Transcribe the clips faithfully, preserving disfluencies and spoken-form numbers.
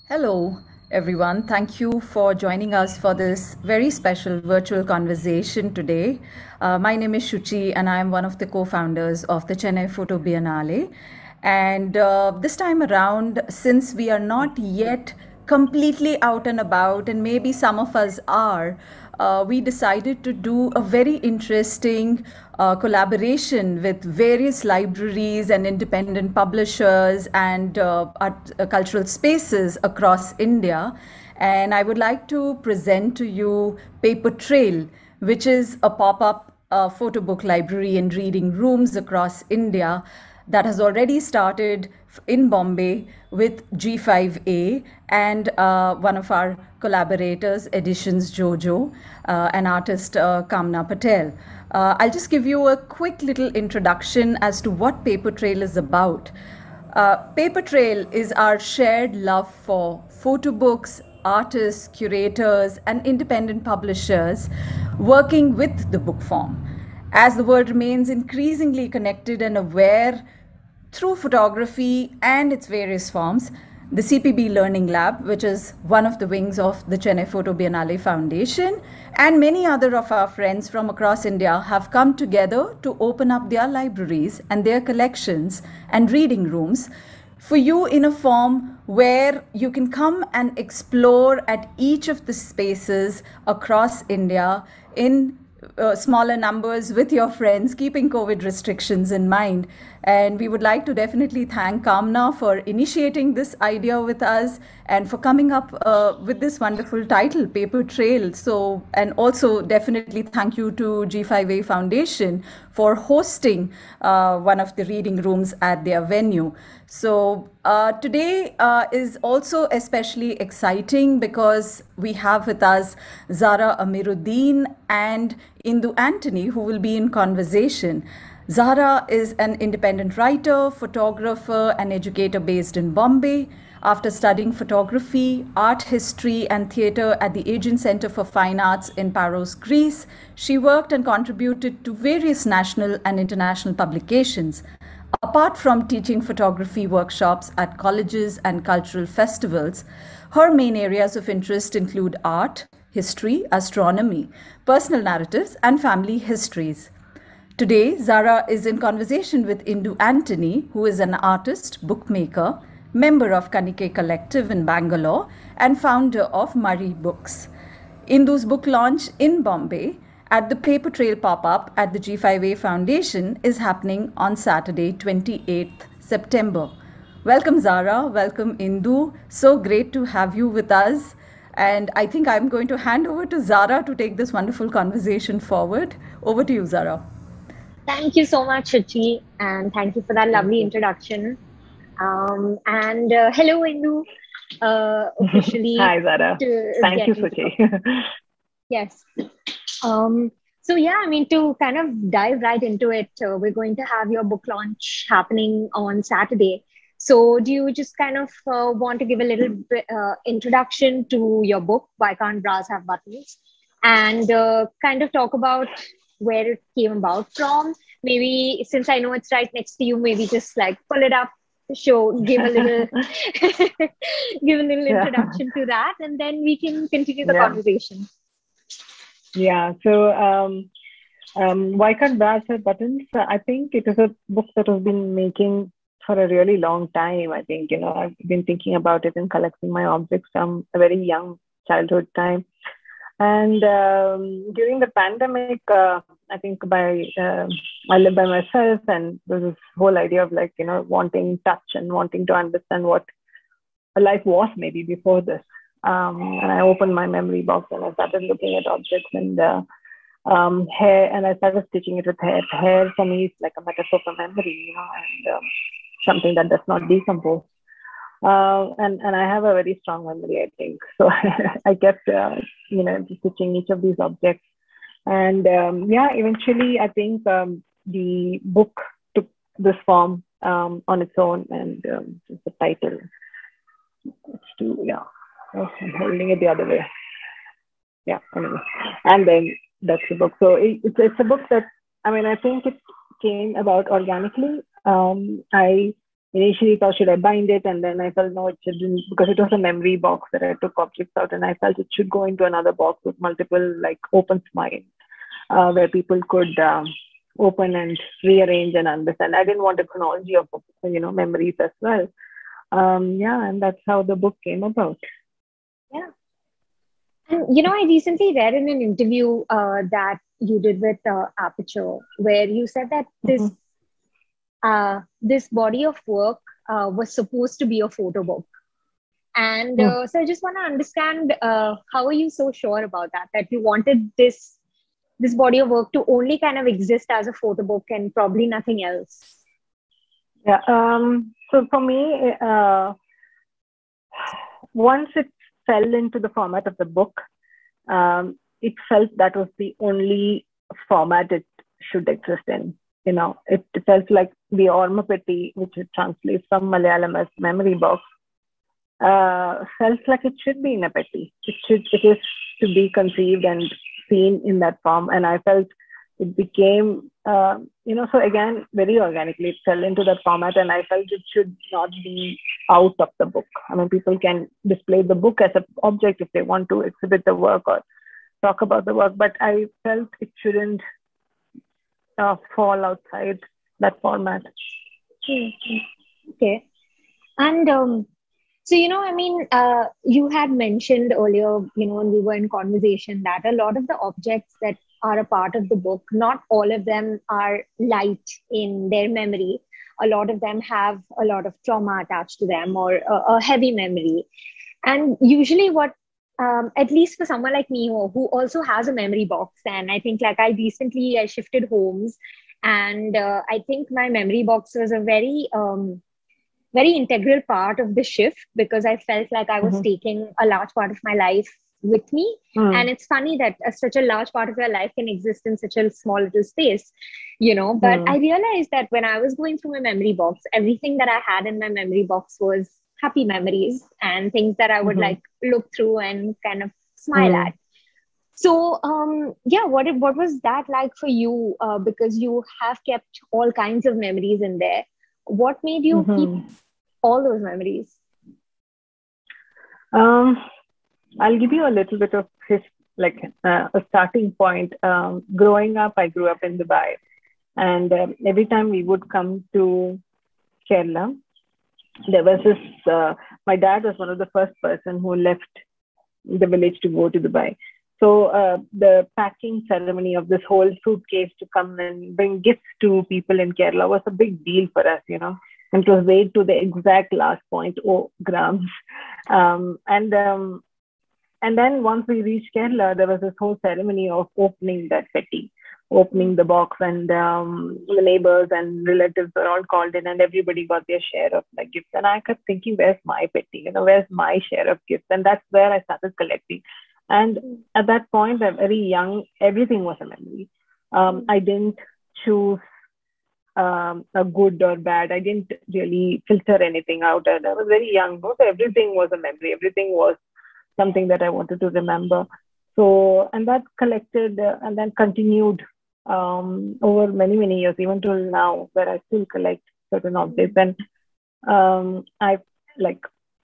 Hello, everyone. Thank you for joining us for this very special virtual conversation today. Uh, my name is Shuchi, and I'm one of the co founders of the Chennai Photo Biennale. And uh, this time around, since we are not yet completely out and about, and maybe some of us are, uh, we decided to do a very interesting uh, collaboration with various libraries and independent publishers and uh, art, uh, cultural spaces across India. And I would like to present to you Paper Trail, which is a pop up uh, photo book library and reading rooms across India that has already started in Bombay with G five A and uh, one of our collaborators, Editions Jojo, uh, and artist uh, Kamna Patel. Uh, I'll just give you a quick little introduction as to what Paper Trail is about. Uh, Paper Trail is our shared love for photo books, artists, curators, and independent publishers working with the book form. As the world remains increasingly connected and aware through photography and its various forms, the C P B Learning Lab, which is one of the wings of the Chennai Photo Biennale Foundation, and many other of our friends from across India have come together to open up their libraries and their collections and reading rooms for you in a form where you can come and explore at each of the spaces across India in uh, smaller numbers with your friends, keeping COVID restrictions in mind. And we would like to definitely thank Kamna for initiating this idea with us and for coming up uh, with this wonderful title, Paper Trail. So, and also definitely thank you to G five A Foundation for hosting uh, one of the reading rooms at their venue. So, uh, today uh, is also especially exciting because we have with us Zara Amiruddin and Indu Anthony, who will be in conversation. Zahra is an independent writer, photographer, and educator based in Bombay. After studying photography, art history, and theatre at the Aegean Centre for Fine Arts in Paros, Greece, she worked and contributed to various national and international publications. Apart from teaching photography workshops at colleges and cultural festivals, her main areas of interest include art, history, astronomy, personal narratives, and family histories. Today, Zara is in conversation with Indu Anthony, who is an artist, bookmaker, member of Kanike Collective in Bangalore, and founder of Murray Books. Indu's book launch in Bombay at the Paper Trail pop-up at the G five A Foundation is happening on Saturday, twenty-eighth September. Welcome, Zara. Welcome, Indu. So great to have you with us. And I think I'm going to hand over to Zara to take this wonderful conversation forward. Over to you, Zara. Thank you so much, Shuchi, and thank you for that Thank lovely you. introduction. Um, and uh, hello, Indu, uh, officially Hi, Zara. to Thank you, getting to Suchi. talk. Yes. Um, so yeah, I mean, to kind of dive right into it, uh, we're going to have your book launch happening on Saturday. So do you just kind of uh, want to give a little bit, uh, introduction to your book, Why Can't Bras Have Buttons? And uh, kind of talk about where it came about from. Maybe since I know it's right next to you, maybe just like pull it up, show, give a little, give a little Yeah. introduction to that, and then we can continue the Yeah. conversation. Yeah. So, um, um, Why Can't Bras Have Buttons? Uh, I think it is a book that I've been making for a really long time. I think, you know, I've been thinking about it and collecting my objects from a very young childhood time. And um, during the pandemic, uh, I think by uh, I live by myself, and there's this whole idea of like, you know, wanting touch and wanting to understand what a life was maybe before this. Um, and I opened my memory box and I started looking at objects and uh, um, hair, and I started stitching it with hair. Hair for me is like a metaphor for memory, you know, and um, something that does not decompose. Uh, and and I have a very strong memory, I think. So I kept, uh, you know, stitching each of these objects, and um, yeah, eventually I think um, the book took this form um, on its own, and um, the title. It's too, yeah. Oh, I'm holding it the other way. Yeah, anyway. And then that's the book. So it, it's it's a book that, I mean, I think it came about organically. Um, I initially thought, should I bind it? And then I felt, no, it shouldn't, because it was a memory box that I took objects out, and I felt it should go into another box with multiple, like, open spine, uh, where people could um, open and rearrange and understand. I didn't want a chronology of, you know, memories as well. Um, yeah, and that's how the book came about. Yeah. And, you know, I recently read in an interview uh, that you did with uh, Aperture, where you said that this mm-hmm. uh, this body of work uh, was supposed to be a photo book. And uh, mm. so I just want to understand, uh, how are you so sure about that, that you wanted this this body of work to only kind of exist as a photo book and probably nothing else? Yeah. Um, so for me, uh, once it fell into the format of the book, um, it felt that was the only format it should exist in. You know, it, it felt like the Ormapetti, which it translates from Malayalam as memory box, uh, felt like it should be in a petty. It should, it is to be conceived and seen in that form. And I felt it became, uh, you know, so again, very organically, it fell into that format, and I felt it should not be out of the book. I mean, people can display the book as an object if they want to exhibit the work or talk about the work, but I felt it shouldn't uh, fall outside that format. Okay. And um, so, you know, I mean, uh, you had mentioned earlier, you know, when we were in conversation, that a lot of the objects that are a part of the book, not all of them are light in their memory. A lot of them have a lot of trauma attached to them, or a, a heavy memory. And usually what, um, at least for someone like me who, who also has a memory box, and I think like I recently I shifted homes, and uh, I think my memory box was a very, um, very integral part of the shift, because I felt like I was mm-hmm. taking a large part of my life with me. Mm. And it's funny that uh, such a large part of your life can exist in such a small little space, you know, but mm. I realized that when I was going through my memory box, everything that I had in my memory box was happy memories and things that I would mm-hmm. like look through and kind of smile mm. at. So, um, yeah, what, what was that like for you? Uh, because you have kept all kinds of memories in there. What made you mm-hmm. keep all those memories? Um, I'll give you a little bit of his, like uh, a starting point. Um, growing up, I grew up in Dubai, and um, every time we would come to Kerala, there was this, uh, my dad was one of the first person who left the village to go to Dubai. So uh, the packing ceremony of this whole suitcase to come and bring gifts to people in Kerala was a big deal for us, you know. And it was weighed to the exact last point, oh grams. Um, and um, and then once we reached Kerala, there was this whole ceremony of opening that petti, opening the box, and um, the neighbors and relatives were all called in, and everybody got their share of like gifts. And I kept thinking, where's my petti? You know, where's my share of gifts? And that's where I started collecting. And at that point, I'm very young. Everything was a memory. Um, I didn't choose um, a good or bad. I didn't really filter anything out. And I was very young. So everything was a memory. Everything was something that I wanted to remember. So, and that collected uh, and then continued um, over many, many years, even till now, where I still collect certain objects. And um, I like,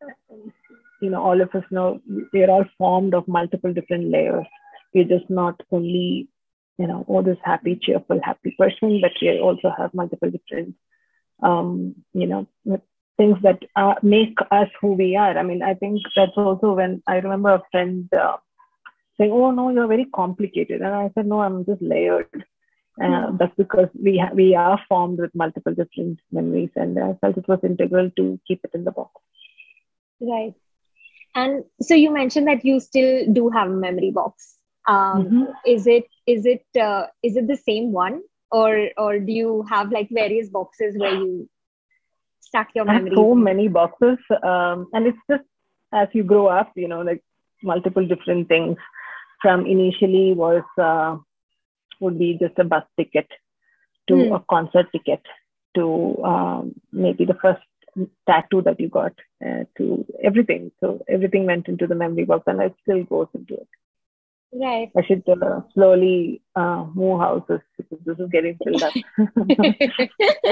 you know, all of us know we're all formed of multiple different layers. We're just not only, you know, oh, this happy, cheerful, happy person, but we also have multiple different, um, you know, things that uh, make us who we are. I mean, I think that's also when I remember a friend uh, saying, oh, no, you're very complicated. And I said, no, I'm just layered. Uh, mm-hmm. That's because we, ha- we are formed with multiple different memories. And I felt it was integral to keep it in the box. Right. And so you mentioned that you still do have a memory box. Um, mm-hmm. Is it is it uh, is it the same one, or or do you have like various boxes where you stack your memories? I have so many boxes, um, and it's just as you grow up, you know, like multiple different things. From initially was uh, would be just a bus ticket to mm. a concert ticket to um, maybe the first tattoo that you got, uh, to everything. So everything went into the memory box, and it still goes into it. Right. I should uh, slowly uh, move houses because this is getting filled up.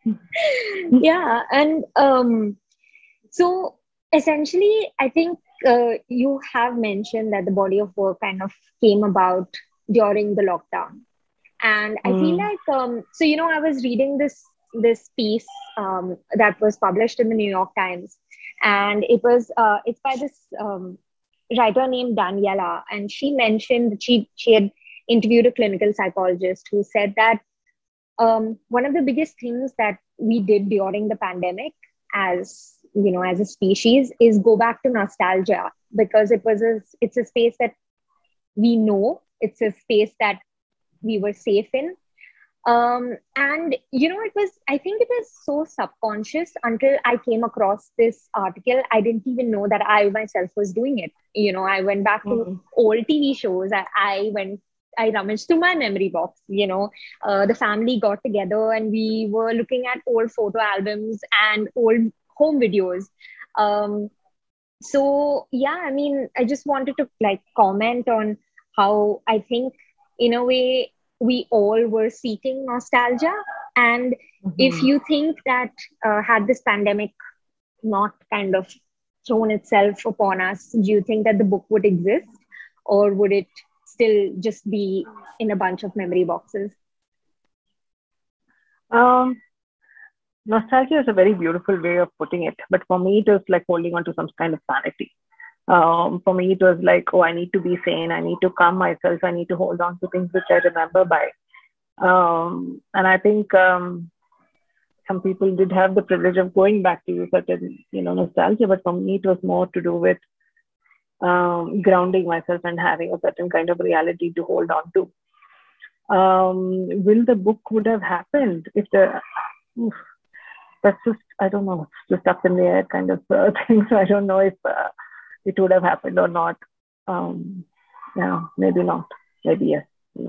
Yeah, and um, so essentially, I think uh, you have mentioned that the body of work kind of came about during the lockdown. And I feel Mm. like um, so you know I was reading this this piece um, that was published in the New York Times, and it was uh, it's by this um, writer named Daniela, and she mentioned that she she had interviewed a clinical psychologist who said that um, one of the biggest things that we did during the pandemic as you know as a species is go back to nostalgia, because it was a it's a space that we know, it's a space that we were safe in. Um, and you know it was I think it was so subconscious until I came across this article. I didn't even know that I myself was doing it. you know I went back to Mm. old TV shows. I, I went I rummaged through my memory box. You know uh, the family got together and we were looking at old photo albums and old home videos. um, so yeah, I mean, I just wanted to like comment on how I think in a way we all were seeking nostalgia. And if Mhm. you think that uh, had this pandemic not kind of thrown itself upon us, do you think that the book would exist, or would it still just be in a bunch of memory boxes? Um, Nostalgia is a very beautiful way of putting it, but for me, it was like holding on to some kind of sanity. Um, for me, it was like, oh, I need to be sane. I need to calm myself. I need to hold on to things which I remember by. Um, and I think um, some people did have the privilege of going back to certain, you know, nostalgia, but for me, it was more to do with um, grounding myself and having a certain kind of reality to hold on to. Um, will the book would have happened if the oof, that's just I don't know, it's just up in the air kind of uh, thing. So I don't know if uh, it would have happened or not. Um, yeah, maybe not. Maybe yes.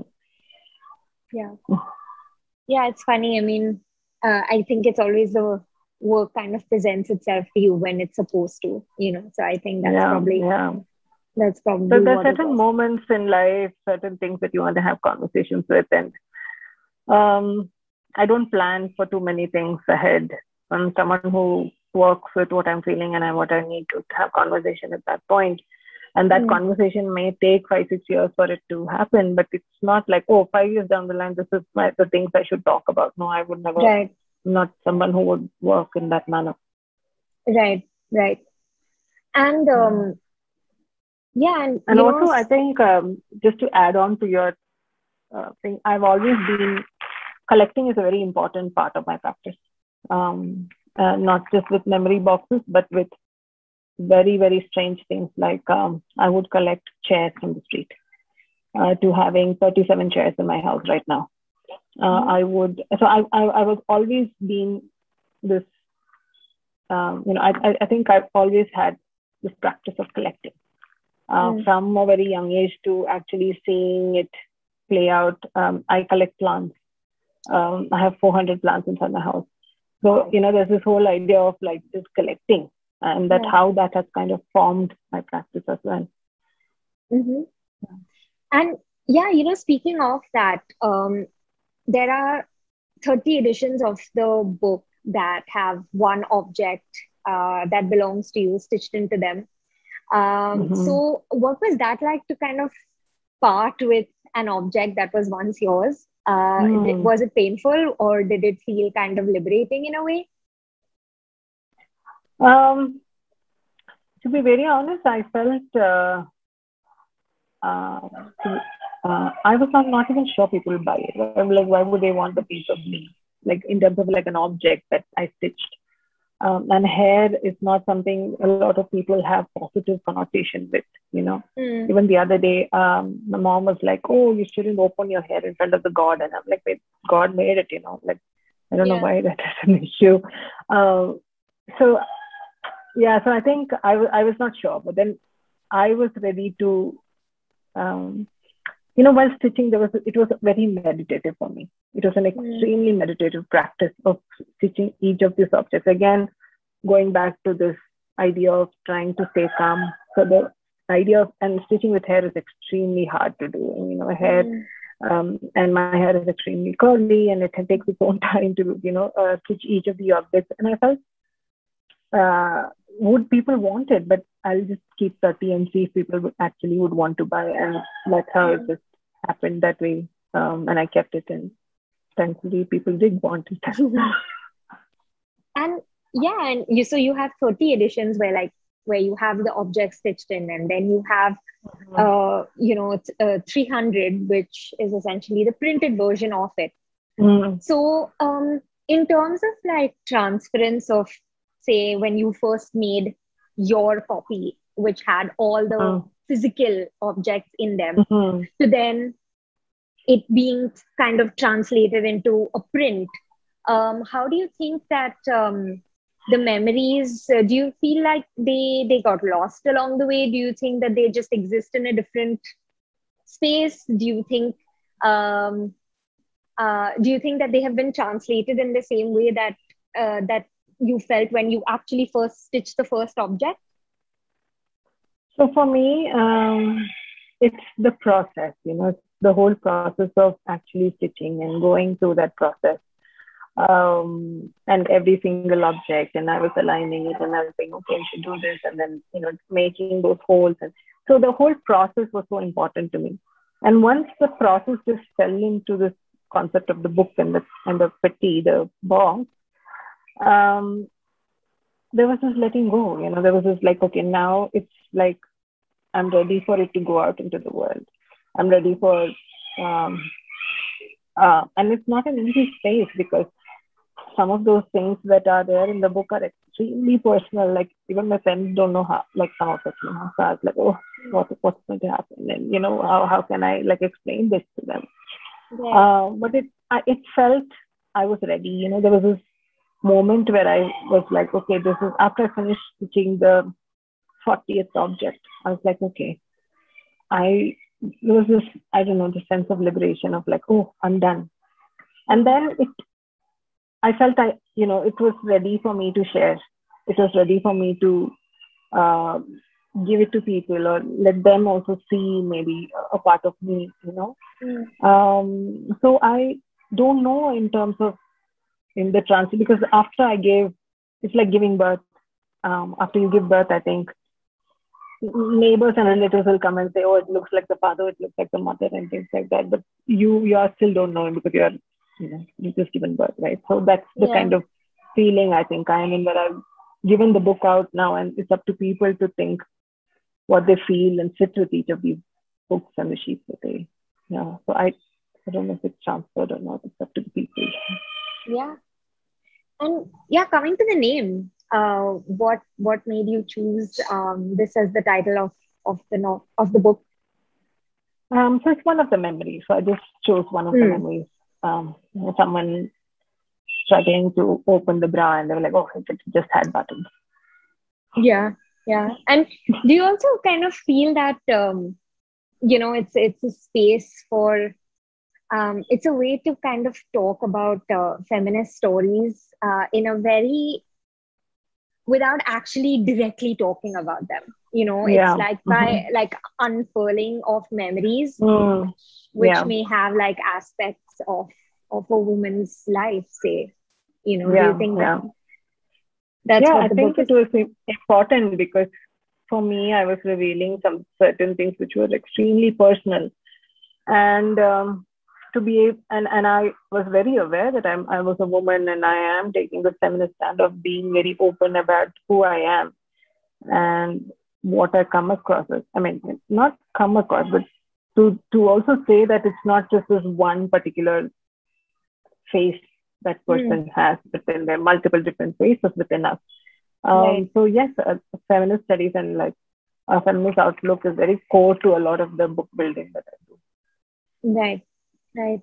Yeah. Yeah, it's funny. I mean, uh, I think it's always the work kind of presents itself to you when it's supposed to, you know. So I think that's Yeah, probably yeah. that's So probably there are what it certain was. moments in life, certain things that you want to have conversations with, and um, I don't plan for too many things ahead. I'm someone who works with what I'm feeling and I, what I need to have conversation at that point. And that Mm, conversation may take five, six years for it to happen, but it's not like, oh, five years down the line, this is my, the things I should talk about. No, I would never, right, I'm not someone who would work in that manner. right, right. And Yeah. um, yeah, and And you know, also, I s- think um, just to add on to your uh, thing, I've always been collecting is a very important part of my practice. Um, uh, not just with memory boxes, but with very, very strange things like um, I would collect chairs from the street uh, to having thirty-seven chairs in my house right now. Uh, mhm, I would, so I, I, I was always been this, um, you know, I, I think I've always had this practice of collecting uh, mm, from a very young age to actually seeing it play out. Um, I collect plants. Um, I have four hundred plants inside my house. So, you know, there's this whole idea of like just collecting and that right. how that has kind of formed my practice as well. Hmm. And yeah, you know, speaking of that, um, there are thirty editions of the book that have one object uh, that belongs to you stitched into them. Um, Mm-hmm. so, what was that like to kind of part with an object that was once yours? Uh, d- Mm. was it painful, or did it feel kind of liberating in a way? Um, to be very honest, I felt uh, uh, uh, I was not, not even sure people would buy it. I'm like, why would they want the piece of me? Like in terms of like an object that I stitched. Um, and hair is not something a lot of people have positive connotation with, you know. Mm, Even the other day, um, my mom was like, oh, you shouldn't open your hair in front of the God. And I'm like, wait, God made it, you know, like, I don't know yeah. why that is an issue. Um, so, yeah, so I think I, w- I was not sure, but then I was ready to, um, you know, while stitching, there was, it was very meditative for me. It was an Mm, extremely meditative practice of stitching each of these objects. Again, going back to this idea of trying to stay calm. So the idea of and stitching with hair is extremely hard to do. You know, hair mm, Um, and my hair is extremely curly, and it takes its own time to, you know, uh, stitch each of the objects. And I felt, uh, would people want it? But I'll just keep thirty and see if people would actually would want to buy. And that's how it just happened that way. Um, and I kept it, and thankfully people did want it. And yeah, and you so you have thirty editions where like where you have the object stitched in, and then you have uh you know it's, uh, three hundred, which is essentially the printed version of it. Mm. So um in terms of like transference of, say, when you first made your copy, which had all the Mm. physical objects in them, Mhm. to then it being kind of translated into a print, um, how do you think that um, the memories, uh, do you feel like they they got lost along the way? Do you think that they just exist in a different space? Do you think um, uh, do you think that they have been translated in the same way that uh, that you felt when you actually first stitched the first object? So for me, um, it's the process, you know, it's the whole process of actually stitching and going through that process. Um, and every single object, and I was aligning it, and I was saying, okay, I should do this, and then, you know, making those holes. And so the whole process was so important to me. And once the process just fell into this concept of the book and the and the petty, the box, um, there was this letting go, you know, there was this like, okay, now it's like, I'm ready for it to go out into the world. I'm ready for, um, uh, and it's not an easy space, because some of those things that are there in the book are extremely personal. Like even my friends don't know how, like some of it, you know, so I was like, oh, what, what's going to happen? And, you know, how, how can I like explain this to them? Yeah. Uh, but it, I, it felt I was ready, you know, there was this moment where I was like, okay, this is after I finished stitching the fortieth object. I was like, okay, I, there was this, I don't know, the sense of liberation of like, oh, I'm done. And then it, I felt I, you know, it was ready for me to share. It was ready for me to uh, give it to people, or let them also see maybe a part of me, you know. Mm. Um, so I don't know in terms of in the transit, because after I gave, it's like giving birth. Um, after you give birth, I think neighbors and relatives will come and say, oh, it looks like the father, it looks like the mother, and things like that. But you, you are still don't know him, because you are, you know, you've just given birth, right? So that's the Yeah. kind of feeling I think I am in, that I've given the book out now, and it's up to people to think what they feel and sit with each of these books and the sheets that they, yeah. So I, I don't know if it's transferred or not. It's up to the people. Yeah. And yeah, coming to the name, uh, what what made you choose um, this as the title of of the no of the book? Um, so it's one of the memories. So I just chose one of the Hmm. memories. Um, you know, someone struggling to open the bra, and they were like, oh, it just had buttons. Yeah, yeah. And do you also kind of feel that um, you know it's it's a space for um, it's a way to kind of talk about uh, feminist stories uh, in a very without actually directly talking about them. You know, it's Yeah. like by like unfurling of memories, Mm. which Yeah. may have like aspects of of a woman's life, say. You know, do Yeah. you think Yeah. that that's Yeah, what I the think book is? it was im- important, because for me, I was revealing some certain things which were extremely personal, and um, to be ab- and and I was very aware that I'm I was a woman, and I am taking the feminist stand of being very open about who I am and what I come across as. I mean, not come across, but to to also say that it's not just this one particular face that Hmm. person has within there, multiple different faces within us. Um, Right. So yes, uh, feminist studies and like a feminist outlook is very core to a lot of the book building that I do. Right, right.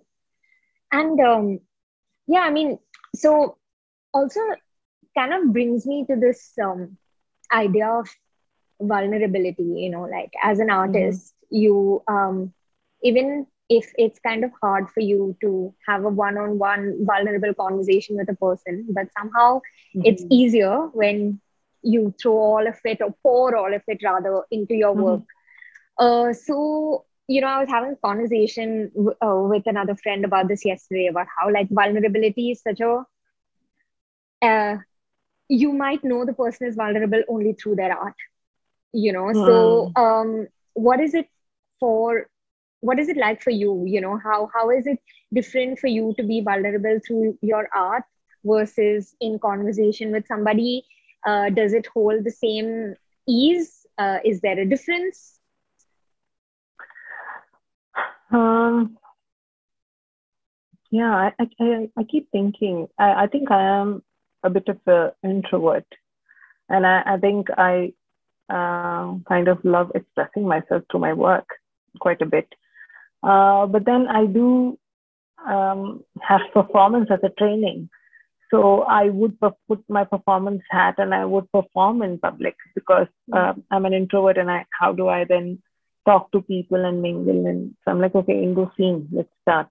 And um, yeah, I mean, so also kind of brings me to this um, idea of vulnerability, you know, like as an Mhm. artist, you, um, even if it's kind of hard for you to have a one-on-one vulnerable conversation with a person, but somehow it's Mhm. easier when you throw all of it or pour all of it rather into your Mhm. work. Uh, so you know, I was having a conversation w- uh, with another friend about this yesterday, about how like vulnerability is such a, uh, you might know the person is vulnerable only through their art, you know. So, Mm. um, what is it for? What is it like for you? You know, how how is it different for you to be vulnerable through your art versus in conversation with somebody? Uh, does it hold the same ease? Uh, is there a difference? Um, yeah, I, I, I I keep thinking, I, I think I am a bit of an introvert. And I, I think I um, kind of love expressing myself through my work quite a bit. Uh, but then I do um, have performance as a training. So I would per- put my performance hat and I would perform in public because uh, I'm an introvert and I, how do I then talk to people and mingle? And so I'm like, okay, Indo scene, let's start.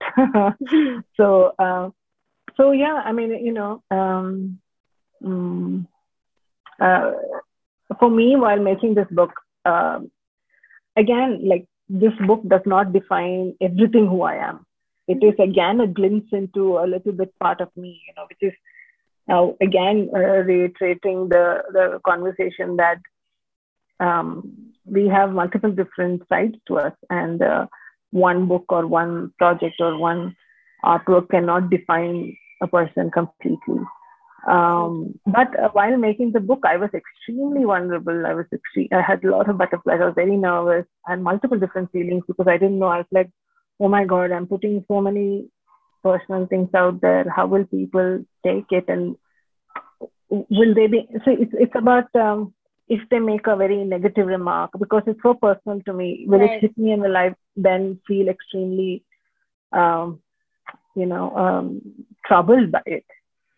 so, uh, so yeah, I mean, you know, um, mm, uh, for me, while making this book, um, again, like this book does not define everything who I am. It is again a glimpse into a little bit part of me, you know, which is now again uh, reiterating the the conversation that um, we have multiple different sides to us, and uh, one book or one project or one artwork cannot define a person completely. Um, but uh, while making the book, I was extremely vulnerable. I was extreme, I had a lot of butterflies. I was very nervous. I had multiple different feelings because I didn't know. I was like, oh my God, I'm putting so many personal things out there. How will people take it? And will they be? So it's, it's about um, if they make a very negative remark, because it's so personal to me, will it Right. hit me and will I then feel extremely, um, you know, um, troubled by it?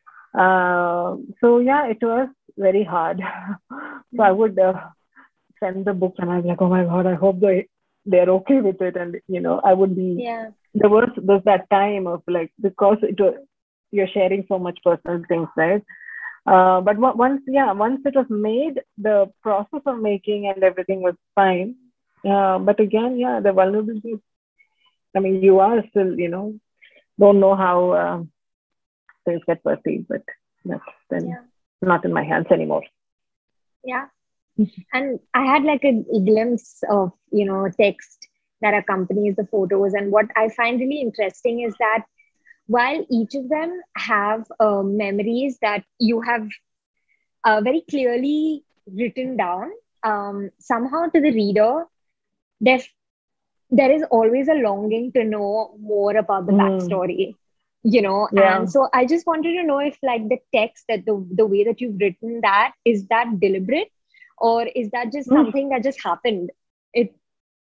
Uh, so yeah, it was very hard. so I would uh, send the book and I was like, oh my God, I hope they they're okay with it. And you know, I would be Yeah. there was there's that time of like, because it was, you're sharing so much personal things, right? Uh, but w- once yeah, once it was made, the process of making and everything was fine. Uh, but again, yeah, the vulnerability. I mean, you are still, you know, don't know how. Uh, things get perceived, but that's then Yeah. not in my hands anymore. Yeah. And I had like a glimpse of, you know, text that accompanies the photos. And what I find really interesting is that while each of them have uh, memories that you have uh, very clearly written down, um, somehow to the reader, there, there is always a longing to know more about the Mm, backstory, you know. yeah. And so I just wanted to know if like the text, that the, the way that you've written that, is that deliberate, or is that just something that just happened? It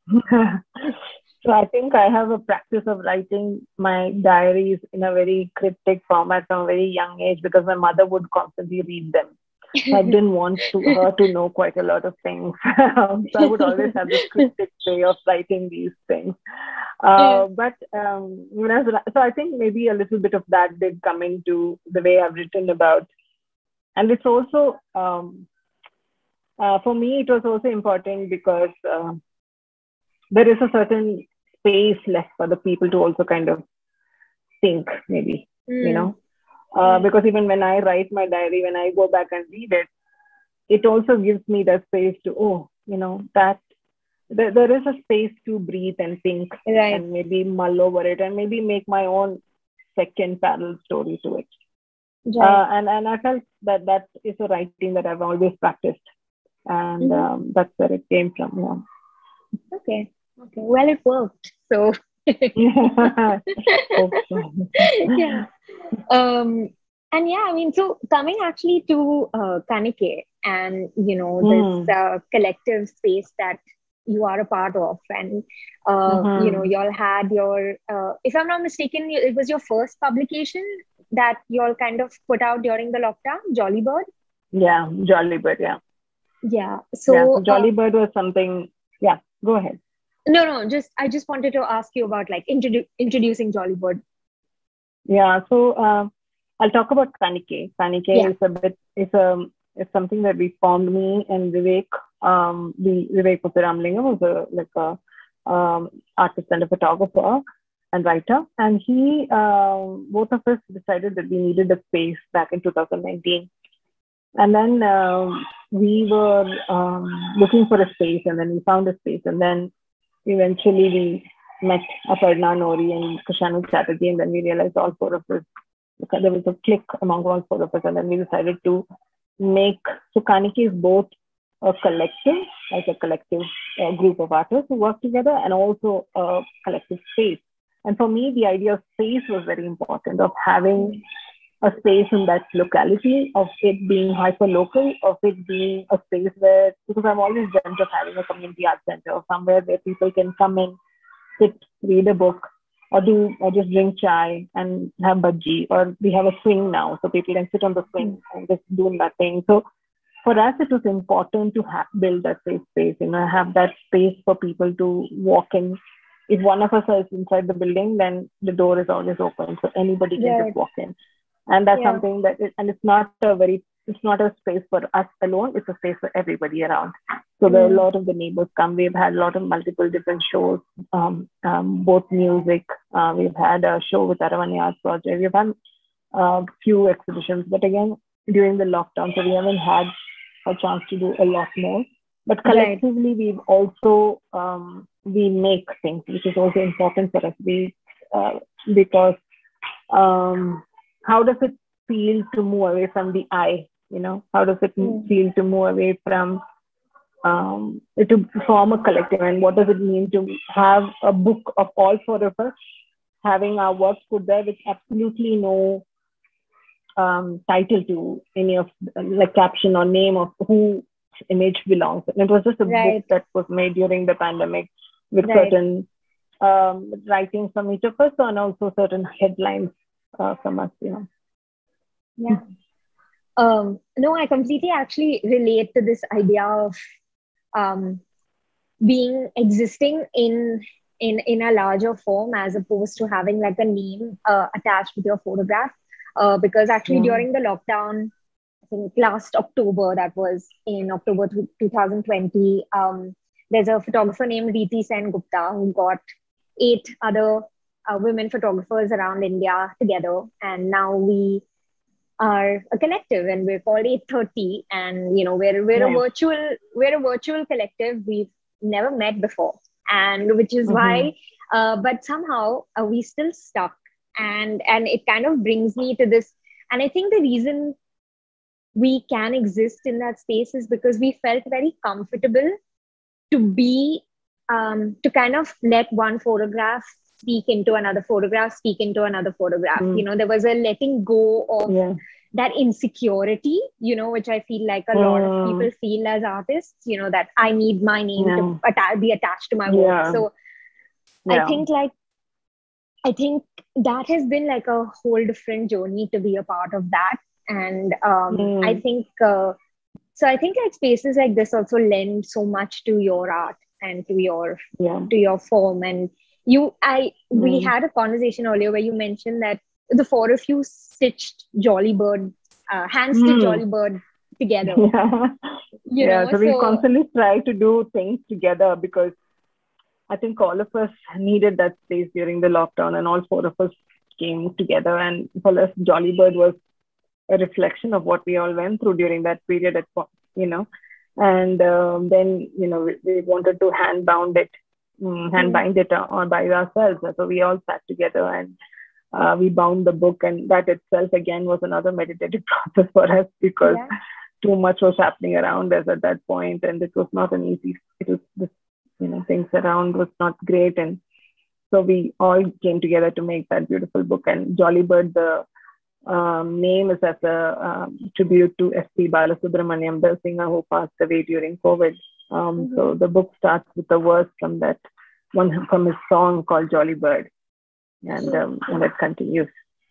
so I think I have a practice of writing my diaries in a very cryptic format from a very young age because my mother would constantly read them. So I didn't want to, her to know quite a lot of things. so I would always have this cryptic way of writing these things. Yeah. Uh, but um, when I was, so I think maybe a little bit of that did come into the way I've written about. And it's also, um, uh, for me, it was also important because uh, there is a certain space left for the people to also kind of think, maybe, you Mm, know. Uh, right. because even when I write my diary, when I go back and read it, it also gives me that space to, oh, you know, that there, there is a space to breathe and think Right. and maybe mull over it and maybe make my own second parallel story to it. Right. Uh, and, and I felt that that is a writing that I've always practiced. And Hmm. um, that's where it came from. Okay. Okay. Well, it worked. So Yeah. Hope so. yeah. Um, and yeah, I mean, so coming actually to uh, Kanike and, you know, this Mm. uh, collective space that you are a part of, and, uh, you know, Mm-hmm. y'all had your, uh, if I'm not mistaken, it was your first publication that y'all kind of put out during the lockdown, Jolly Bird. Yeah, Jolly Bird. Yeah. Yeah. Yeah. So So, uh, Jolly Bird was something. Yeah, go ahead. no, no, just, I just wanted to ask you about like introdu introducing Jolly Bird. Yeah. So uh, I'll talk about Kanike. Kanike Yeah. is a bit, it's a, it's something that we formed, me and Vivek. Um, the Vivek Ramlingam was a, like a um, artist and a photographer and writer. And he, um, both of us decided that we needed a space back in two thousand nineteen. And then um, we were um, looking for a space, and then we found a space. And then eventually we met Aparna Nori and Kushanu Chatterjee, and then we realized all four of us, there was a click among all four of us, and then we decided to make, so Kaneki is both a collective, like a collective uh, group of artists who work together, and also a collective space. And for me, the idea of space was very important, of having a space in that locality, of it being hyper-local, of it being a space where, because I've always dreamt of having a community art center, or somewhere where people can come in, sit, read a book, or do, or just drink chai and have bhaji, or we have a swing now, so people can sit on the swing and just do nothing. So for us, it was important to have, build that safe space, you know, have that space for people to walk in. If one of us is inside the building, then the door is always open, so anybody can Right. just walk in. And that's Yeah. something that, it, and it's not a very, it's not a space for us alone, it's a space for everybody around. So there are a Mm. lot of the neighbors come. We've had a lot of multiple different shows, um, um, both music. Uh, we've had a show with Aravani Arts Project. We've had a uh, few exhibitions, but again, during the lockdown, so we haven't had a chance to do a lot more. But Right. collectively, we've also, um, we make things, which is also important for us. We, uh, because um, how does it feel to move away from the I? You know, how does it Mm. feel to move away from um, to form a collective, and what does it mean to have a book of all four of us having our work put there with absolutely no um, title to any of, like, caption or name of who image belongs. And it was just a Right. book that was made during the pandemic with Right. certain um, writings from each of us, and also certain headlines uh, from us, you know. Yeah. Um, no, I completely actually relate to this idea of um, being existing in in in a larger form, as opposed to having like a name uh, attached with your photograph. Uh, because actually Yeah. during the lockdown, I think last October, that was in October two thousand twenty, um, there's a photographer named Reeti Sen Gupta who got eight other uh, women photographers around India together, and now we are a collective, and we're called eight thirty, and you know we're we're a Yeah. virtual we're a virtual collective. We've never met before, and which is why uh, but somehow uh, we still stuck, and and it kind of brings me to this. And I think the reason we can exist in that space is because we felt very comfortable to be um, to kind of let one photograph speak into another photograph, speak into another photograph. Mm. You know, there was a letting go of Yeah. that insecurity, you know, which I feel like a lot of Mm. people feel as artists, you know, that I need my name Yeah. to atta- be attached to my work. Yeah. So Yeah. I think like, I think that has been like a whole different journey to be a part of that. And um, Mm. I think, uh, so I think like spaces like this also lend so much to your art and to your Yeah. to your form. And you, I, we Mm. had a conversation earlier where you mentioned that the four of you stitched Jolly Bird, uh, hand stitched Mm. Jolly Bird together. Yeah. You Yeah. know, So we so constantly try to do things together, because I think all of us needed that space during the lockdown, and all four of us came together. And for us, Jolly Bird was a reflection of what we all went through during that period, at po- you know. And um, then, you know, we, we wanted to hand bound it, mm, hand Mm. bind it uh, on by ourselves. So we all sat together and uh, we bound the book, and that itself again was another meditative process for us, because yeah, too much was happening around us at that point, and it was not an easy. It was just, you know, things around was not great, and so we all came together to make that beautiful book. And Jolly Bird, the um, name is as a um, tribute to S P Balasubramaniam, the singer who passed away during COVID. Um, Mhm. So the book starts with a verse from that one, from his song called Jolly Bird, and um, and it continues.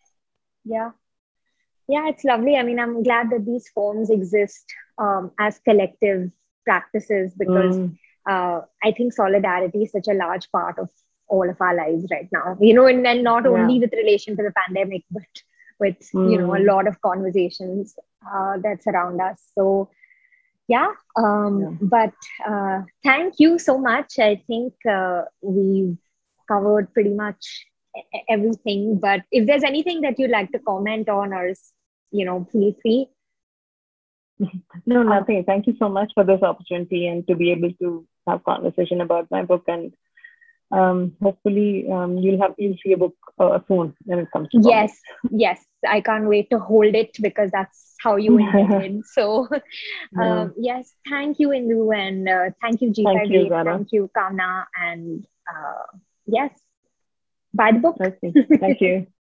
yeah. Yeah, it's lovely. I mean, I'm glad that these forms exist um, as collective practices, because Mm, uh, I think solidarity is such a large part of all of our lives right now. You know, and then not yeah. only with relation to the pandemic, but with you know a Mm, lot of conversations uh, that surround us. So yeah. Um, Yeah. but uh, thank you so much. I think uh, we've covered pretty much e- e- everything. But if there's anything that you'd like to comment on, or you know, feel free. No, Uh, nothing. Thank you so much for this opportunity and to be able to have conversation about my book. And um, hopefully um, you'll have you'll see a book uh, soon when it comes to yes, publish. yes. I can't wait to hold it because that's how you intended. So, Yeah. um, yes, thank you, Indu, and uh, thank you, Thank you, G five eight. Zara. Thank you, Kamna, and uh, yes, buy the book. Okay. Thank you.